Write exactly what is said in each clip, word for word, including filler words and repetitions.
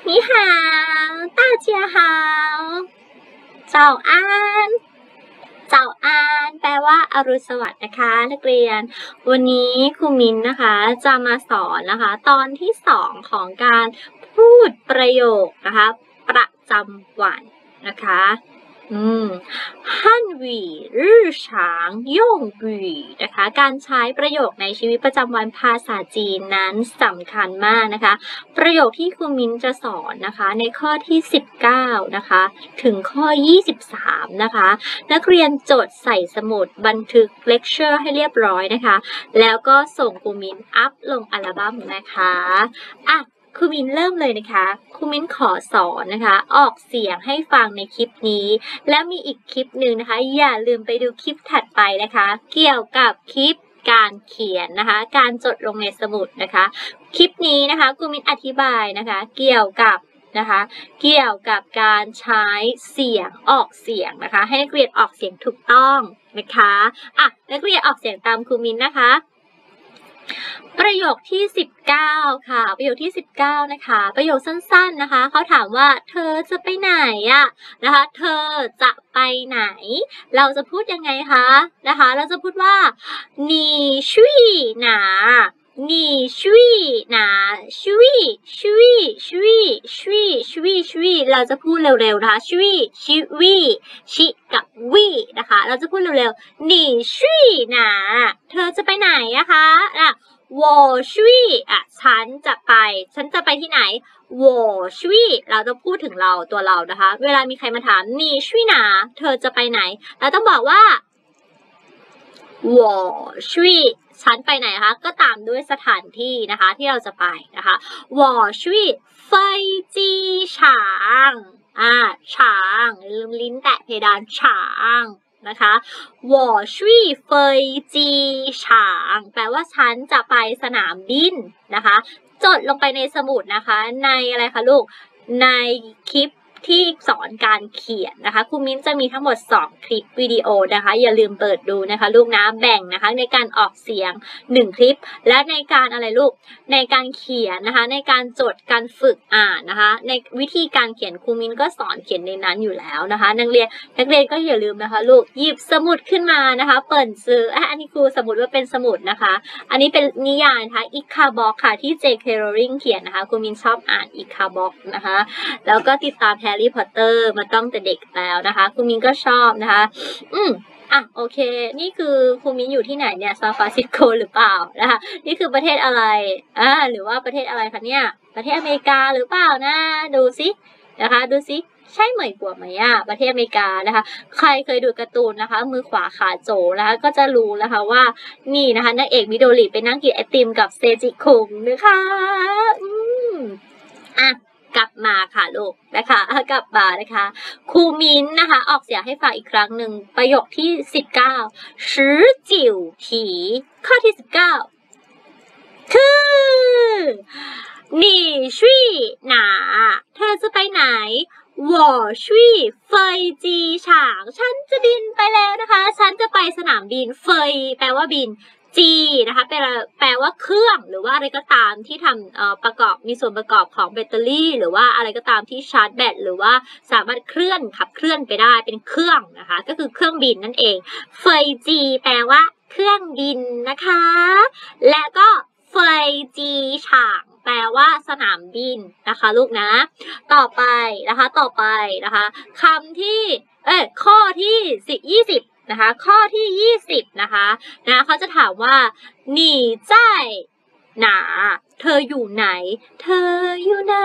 你好大家好早安早安แปลว่าอรุณสวัสดิ์นะคะนักเรียนวันนี้ครูมิ้นนะคะจะมาสอนนะคะตอนที่สองของการพูดประโยคนะคะประจำวันนะคะอืมฮั่นหวี่รื่อฉางย่งหวี่นะคะการใช้ประโยคในชีวิตประจำวันภาษาจีนนั้นสำคัญมากนะคะประโยคที่ครูมิ้นจะสอนนะคะในข้อที่สิบเก้านะคะถึงข้อยี่สิบสามนะคะนักเรียนจดใส่สมุดบันทึกเลคเชอร์ให้เรียบร้อยนะคะแล้วก็ส่งครูมิ้นอัพลงอัลบั้มนะคะอ่ะครูมิ้นเริ่มเลยนะคะครูมิ้นขอสอนนะคะออกเสียงให้ฟังในคลิปนี้แล้วมีอีกคลิปหนึ่งนะคะอย่าลืมไปดูคลิปถัดไปนะคะเกี่ยวกับคลิปการเขียนนะคะการจดลงในสมุดนะคะคลิปนี้นะคะครูมิ้นอธิบายนะคะเกี่ยวกับนะคะเกี่ยวกับการใช้เสียงออกเสียงนะคะให้นักเรียนออกเสียงถูกต้องนะคะอ่ะนักเรียนออกเสียงตามครูมิ้นนะคะประโยคที่สิบเก้าค่ะประโยคที่สิบเก้านะคะประโยคสั้นๆนะคะเขาถามว่าเธอจะไปไหนอะนะคะเธอจะไปไหนเราจะพูดยังไงคะนะคะเราจะพูดว่า你去哪你去哪去去去去去去เราจะพูดเร็วๆนะคะ去ชิวิชิกับวินะคะเราจะพูดเร็วๆ你去哪เธอจะไปไหนอะคะอ่ะ我去อ่ะฉันจะไปฉันจะไปที่ไหน我去เราจะพูดถึงเราตัวเรานะคะเวลามีใครมาถาม你去哪เธอจะไปไหนเราต้องบอกว่า我去ฉันไปไหนคะก็ตามด้วยสถานที่นะคะที่เราจะไปนะคะ我去飞机场อ่าฉางลืมลิ้นแตะเพดานฉางนะคะ我去飞机场แปลว่าฉันจะไปสนามบินนะคะจดลงไปในสมุดนะคะในอะไรคะลูกในคลิปที่สอนการเขียนนะคะครูมิ้นจะมีทั้งหมดสองคลิปวิดีโอนะคะอย่าลืมเปิดดูนะคะลูกนะแบ่งนะคะในการออกเสียงหนึ่งคลิปและในการอะไรลูกในการเขียนนะคะในการจดการฝึกอ่านนะคะในวิธีการเขียนครูมิ้นก็สอนเขียนในนั้นอยู่แล้วนะคะนักเรียนนักเรียนก็อย่าลืมนะคะลูกหยิบสมุดขึ้นมานะคะเปิดซื้ออันนี้ครูสมุดว่าเป็นสมุดนะคะอันนี้เป็นนิยายนะคะอิคาบ็อกค่ะที่ เจ เค Rowling เขียนนะคะครูมิ้นชอบอ่านอิคาบ็อกนะคะแล้วก็ติดตามแฮร์รี่พอตเตอร์มาต้องแต่เด็กแล้วนะคะครูมิ้นก็ชอบนะคะอืมอ่ะโอเคนี่คือครูมิ้นอยู่ที่ไหนเนี่ยซานฟรานซิสโกหรือเปล่านะคะนี่คือประเทศอะไรอ่าหรือว่าประเทศอะไรคะเนี่ยประเทศอเมริกาหรือเปล่านะดูสินะคะดูสิใช่เหมยกัวไหมอ่ะประเทศอเมริกานะคะใครเคยดูการ์ตูนนะคะมือขวาขาโจนะคะก็จะรู้นะคะว่านี่นะคะนางเอกมิโดริไปนั่งกินไอติมกับเซจิคุงนะคะอืมอ่ะกลับมาค่ะลูกนะคะกลับมานะคะครูมิ้นนะคะออกเสียงให้ฟังอีกครั้งหนึ่งประโยคที่สิบเก้าสิบเก้าทีข้อที่สิบเก้าคือ你去哪เธอจะไปไหน我去飞机场ฉันจะบินไปแล้วนะคะฉันจะไปสนามบินเฟยแปลว่าบินจีนะคะแปลแปลว่าเครื่องหรือว่าอะไรก็ตามที่ทำเอ่อประกอบมีส่วนประกอบของแบตเตอรี่หรือว่าอะไรก็ตามที่ชาร์จแบตหรือว่าสามารถเคลื่อนขับเคลื่อนไปได้เป็นเครื่องนะคะก็คือเครื่องบินนั่นเองเฟยจีแปลว่าเครื่องบินนะคะและก็เฟยจีฉางแปลว่าสนามบินนะคะลูกนะต่อไปนะคะต่อไปนะคะคำที่เอ้ยข้อที่สิบยี่สิบนะคะข้อที่ยี่สิบนะคะนะเขาจะถามว่า你在哪เธออยู่ไหนเธออยู่ไหน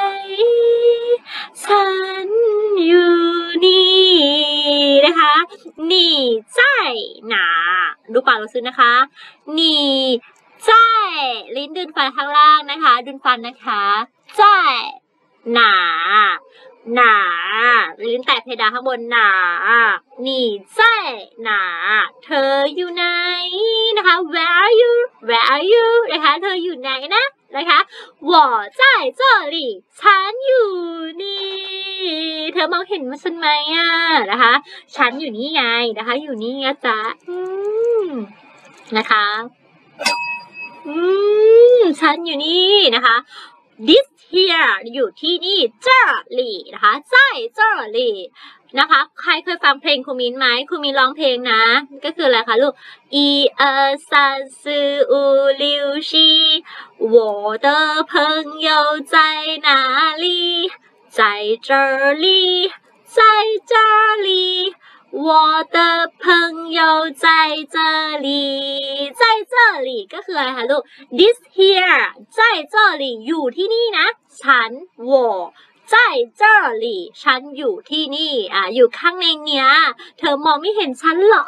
ฉันอยู่นี่นะคะ你在哪ดูปากเราซื้อนะคะ你在ลิ้นดึงฟันข้างล่างนะคะดึงฟันนะคะ在哪หนาลิ้นแตะเพดานข้างบนหนา你在哪เธออยู่ไหนนะคะ where are you where are you นะคะเธออยู่ไหนนะนะคะ我在这里ฉันอยู่นี่เธอมองเห็นฉันไหมอ่ะนะคะฉันอยู่นี่ไงนะคะอยู่นี่ไงจ๊ะอืมนะคะอืมฉันอยู่นี่นะคะ this here อยู่ที่นี่这里นะคะ在这里นะคะใครเคยฟังเพลงครูมินไหมครูมินร้องเพลงนะก็คืออะไรคะลูก一二三四五六七我的朋友在哪里在这里在这里我的朋友在这里在这里ก็คืออะไรคะลูก this here 在这里อยู่ที่นี่นะฉัน我在这里ฉันอยู่ที่นี่อ่ะอยู่ข้างในเนี้ยเธอมองไม่เห็นฉันเหรอ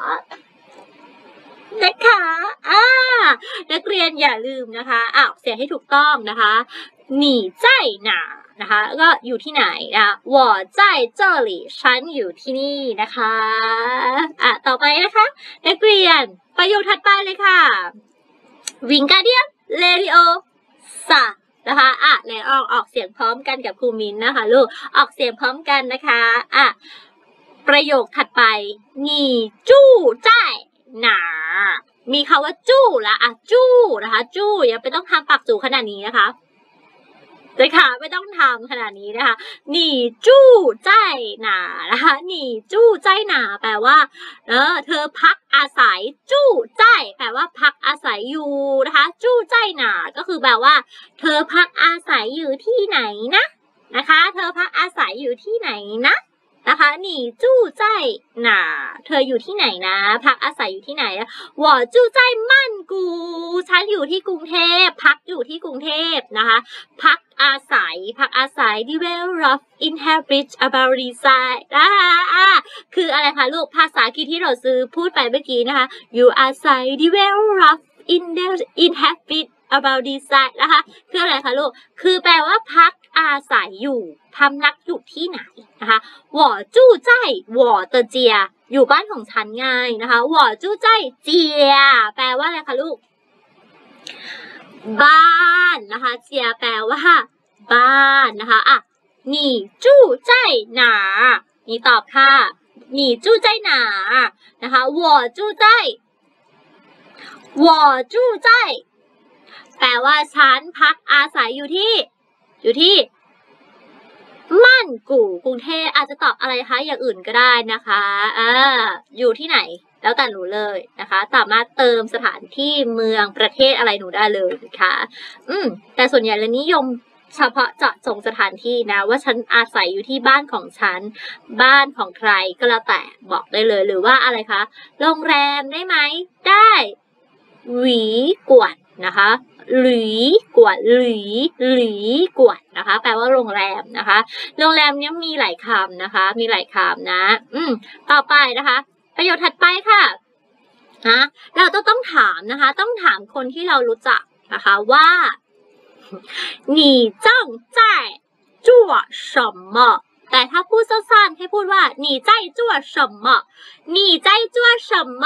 นะคะอ่านักเรียนอย่าลืมนะคะอ่ะเสียงให้ถูกต้องนะคะ你在哪นะคะก็อยู่ที่ไหนอ่ะ我在这里ฉันอยู่ที่นี่นะคะอ่ะต่อไปนะคะนักเรียนประโยคถัดไปเลยค่ะวิงการเดียมเลดิโอซานะคะอ่ะแล้วออกออกเสียงพร้อมกันกับครูมินนะคะลูกออกเสียงพร้อมกันนะคะอ่ะประโยคถัดไป你住在哪มีคำว่าจู้ละอ่ะจู้นะคะจู้อย่าไปต้องทำปากจู๋ขนาดนี้นะคะเลยค่ะไม่ต้องทำขนาดนี้นะคะหนีจู้ใจหนานะคะหนีจู้ใจหนาแปลว่าเออเธอพักอาศัยจู้ใจแปลว่าพักอาศัยอยู่นะคะจู้ใจหนาก็คือแปลว่าเธอพักอาศัยอยู่ที่ไหนนะนะคะเธอพักอาศัยอยู่ที่ไหนนะนะคะหนีจู้ใจหนาเธออยู่ที่ไหนนะพักอาศัยอยู่ที่ไหน我住在曼谷ฉันอยู่ที่กรุงเทพพักอยู่ที่กรุงเทพนะคะพักอาศัยพักอาศัย develop inhabit about design นะคะอ่าคืออะไรคะลูกภาษาอังกฤษที่เราซื้อพูดไปเมื่อกี้นะคะ you อาศัย develop inhabit about design นะคะคืออะไรคะลูกคือแปลว่าพักอาศัยอยู่พำนักอยู่ที่ไหนนะคะ我住在我的家อยู่บ้านของฉันไงนะคะ我住在家แปลว่าอะไรคะลูกบ้านนะคะเจียแปลว่าบ้านนะคะอ่ะ你住在哪นี่ตอบค่ะ你住在哪นะคะ我住在我住在แปลว่าฉันพักอาศัยอยู่ที่อยู่ที่มั่นกู่กรุงเทพอาจจะตอบอะไรคะอย่างอื่นก็ได้นะคะอ่าอยู่ที่ไหนแล้วแต่หนูเลยนะคะสามารถเติมสถานที่เมืองประเทศอะไรหนูได้เลยนะคะอืมแต่ส่วนใหญ่เลยนิยมเฉพาะเจาะจงสถานที่นะว่าฉันอาศัยอยู่ที่บ้านของฉันบ้านของใครก็แล้วแต่บอกได้เลยหรือว่าอะไรคะโรงแรมได้ไหมได้หวีกวดนะคะหลีกวดหลีหลีกวดนะคะแปลว่าโรงแรมนะคะโรงแรมนี้มีหลายคำนะคะมีหลายคำนะอืมต่อไปนะคะประโยคถัดไปค่ะนะเราต้องต้องถามนะคะต้องถามคนที่เรารู้จักนะคะว่า你正在做什么แต่ถ้าพูดสั้นๆให้พูดว่า你在做什么你在做什么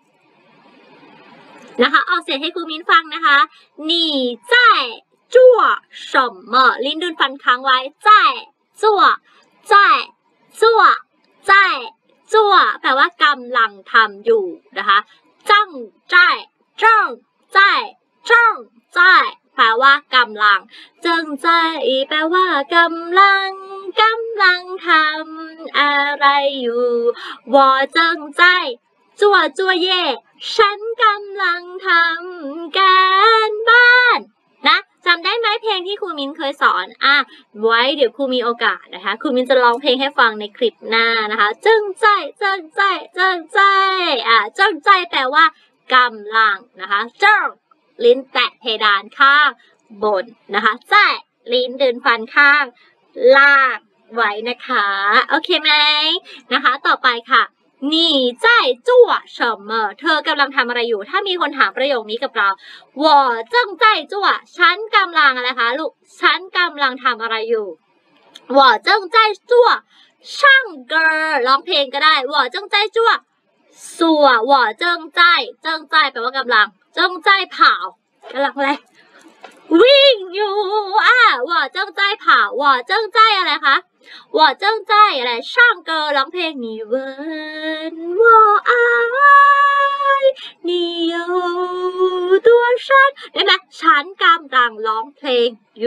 นะคะออกเสียงให้ครูมิ้นฟังนะคะ你在做什么ลิ้นดุนฟันค้างไว้在做在做在做แปลว่ากำลังทำอยู่นะคะ正在正在正在แปลว่ากำลัง正在แปลว่ากำลังกำลังทำอะไรอยู่我正在做作业ฉันกำลังทำการบ้านนะจำได้ไหมเพลงที่ครูมิ้นเคยสอนอ่ะไว้เดี๋ยวครูมีโอกาสนะคะครูมิ้นจะร้องเพลงให้ฟังในคลิปหน้านะคะจึงใจจึงใจจึงใจอ่ะจึงใจแปลว่ากำลังนะคะจึงลิ้นแตะเพดานข้างบนนะคะใจลิ้นเดินฟันข้างล่างไว้นะคะโอเคไหมนะคะต่อไปค่ะ你在做什么เธอกำลังทำอะไรอยู่ถ้ามีคนถามประโยคนี้กับเรา我正在做ฉันกำลังอะไรคะลูกฉันกำลังทำอะไรอยู่我正在做唱歌ร้องเพลงก็ได้我正在做做我正在正在แปลว่ากำลัง正在跑กำลังอะไรวิ่งอยู่อ่ะ我正在跑我正在อะไรคะ我正在อะไร唱歌ร้องเพลง你问我爱你有多深ได้ไหมฉันกำลังร้องเพลงอยู่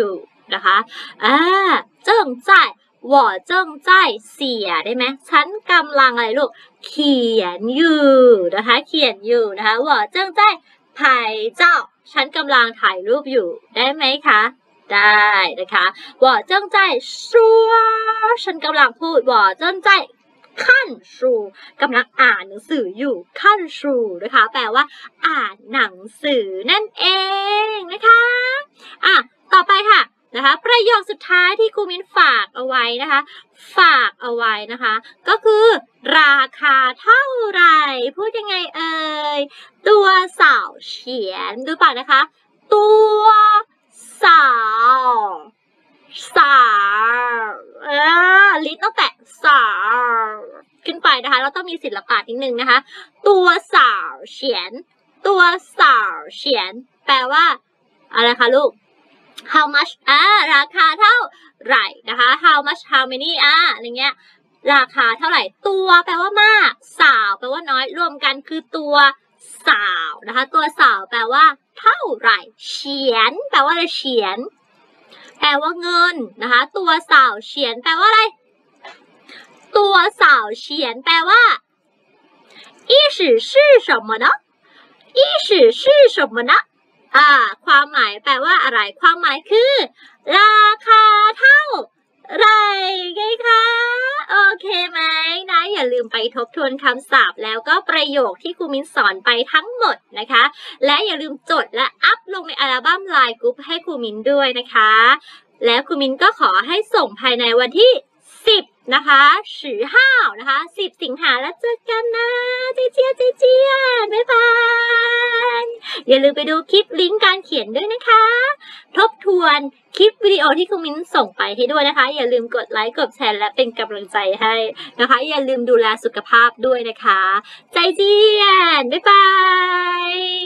นะคะอ่าเจิ้งจ่ายหว่อเจิ้งจ่ายเสียได้ไหมฉันกำลังอะไรลูกเขียนอยู่นะคะเขียนอยู่นะคะหว่อเจิ้งจ่ายไผ่เจ้าฉันกำลังถ่ายรูปอยู่ได้ไหมคะได้นะคะหว่อเจิ้งจ่ายชัวฉันกำลังพูดหว่อเจิ้งจ่ายขั้นชูกำลังอ่านหนังสืออยู่ขั้นชูนะคะแปลว่าอ่านหนังสือนั่นเองนะคะอ่ะต่อไปค่ะนะคะประโยคสุดท้ายที่ครูมิ้นฝากเอาไว้นะคะฝากเอาไว้นะคะก็คือราคาเท่าไหร่พูดยังไงเอ่ยตัวสาวเฉียนดูปากนะคะตัวสาวสาวเออลิ้นต้องแตะสาวขึ้นไปนะคะเราต้องมีศิลปะนิดนึงนะคะตัวสาวเฉียนตัวสาวเฉียนแปลว่าอะไรคะลูก how much อ่าราคาเท่าไหร่นะคะ how much how many อ่าอะไรเงี้ยราคาเท่าไหร่ตัวแปลว่ามากสาวแปลว่าน้อยรวมกันคือตัวสาวนะคะตัวสาวแปลว่าเท่าไหร่เฉียนแปลว่าอะไรเฉียนแปลว่าเงินนะคะตัวสาวเฉียนแปลว่าอะไรตัวสาวเฉียนแปลว่า意思是什么呢意思是什么呢อ่าความหมายแปลว่าอะไรความหมายคือราคาเท่าไหร่ไงคะโอเคไหมนะอย่าลืมไปทบทวนคำศัพท์แล้วก็ประโยคที่ครูมิ้นสอนไปทั้งหมดนะคะและอย่าลืมจดและอัพลงในอัลบั้มไลน์กรุ๊ปให้ครูมิ้นด้วยนะคะแล้วครูมิ้นก็ขอให้ส่งภายในวันที่สิบนะคะสิบห้านะคะสิบสิงหาแล้วเจอกันนะเจียเจียเจียบ๊ายบายอย่าลืมไปดูคลิปลิงก์การเขียนด้วยนะคะทบทวนคลิปวิดีโอที่คุณมิ้นส่งไปให้ด้วยนะคะอย่าลืมกดไลค์กดแชร์และเป็นกำลังใจให้นะคะอย่าลืมดูแลสุขภาพด้วยนะคะใจเจียนบ๊ายบาย